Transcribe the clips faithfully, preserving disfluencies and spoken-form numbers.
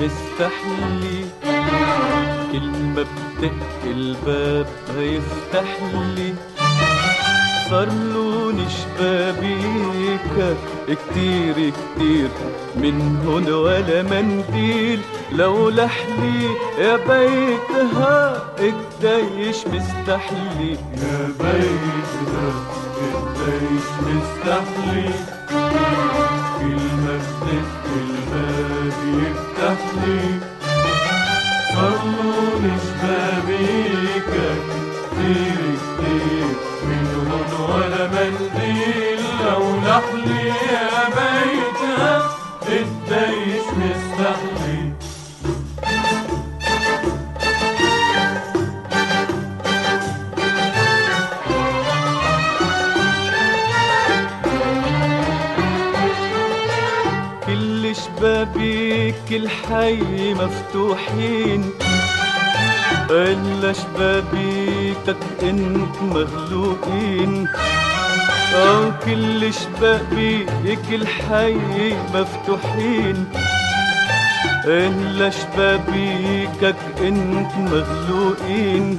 مستحلي، كلمة بدق الباب هيفتح لي. صار لون شبابيك كتير كتير، من هون ولا منديل لو لحلي يا بيتها قديش مستحلي. يا بيتها قديش مستحلي، كلمة بدق الباب يفتح لي. صار لون شبابيك كتير كتير، من هون ولا منديل لو لحلي يا بيتها قديش مستحلي. كل شبابيك الحي مفتوحين، إلا شبابيكك انت مغلوقين. أو كل شبابيك الحي مفتوحين، إلا شبابيكك انت مغلوقين.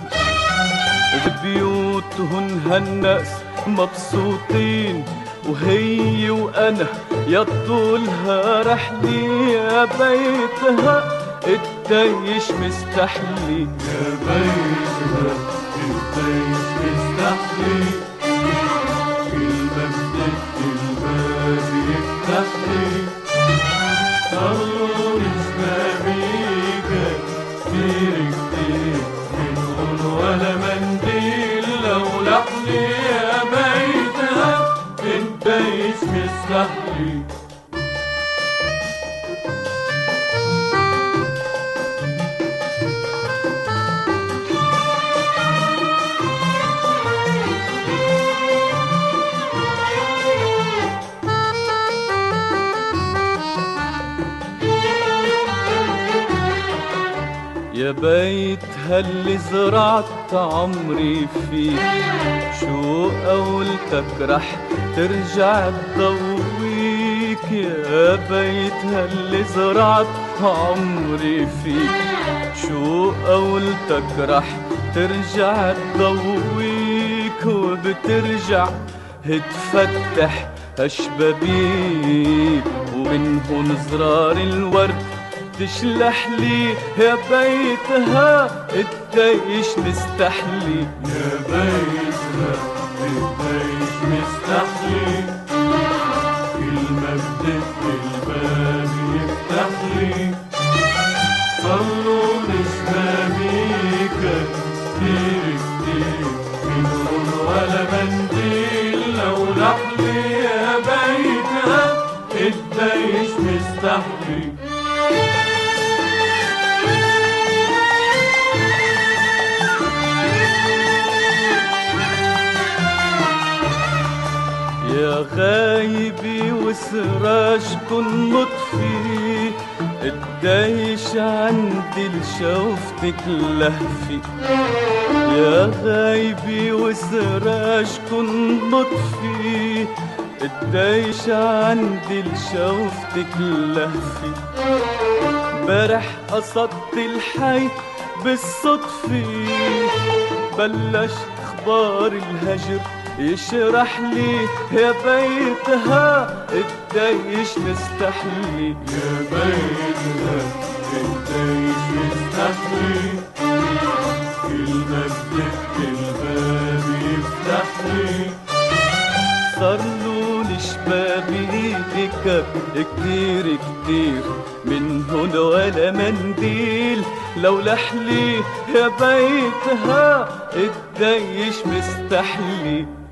وببيوتهن هالناس مبسوطين، وهي وأنا يا طولها رحلي يا بيتها قديش مستحلي. يا بيتها قديش مستحلي، كلمة بدق الباب يفتح لي. صار لون شبابيك كتير كتير، من هون ولا منديل لو لحلي يا بيتها قديش مستحلي. يا بيتها اللي زرعت عمري فيه، شو قولتك رح ترجع تضويك. يا بيتها اللي زرعت عمري فيه، شو قولتك رح ترجع تضويك. وبترجع تفتح هالشبابيك، ومن هون زرار الورد تشلح لي يا بيتها قديش مستحلي. يا بيتها قديش مستحلي، كلمة بدق الباب يفتح لي. صار لون شبابيك كتير كتير، من هون ولا منديل لو لحلي يا بيتها قديش مستحلي. يا غايبي وسراجكن مطفي، قديش عندي لشوفتك لهفي. يا غايبي وسراجكن مطفي، قديش عندي لشوفتك لهفي. برح قصدت الحي بالصدفة، بلش اخبار الهجر يشرح لي يا بيتها قديش مستحلي. يا بيتها قديش مستحلي، كلمة بدق الباب يفتح لي. صار لون شبابيكك كتير كتير، من هون ولا منديل لو لحلي يا بيتها قديش مستحلي.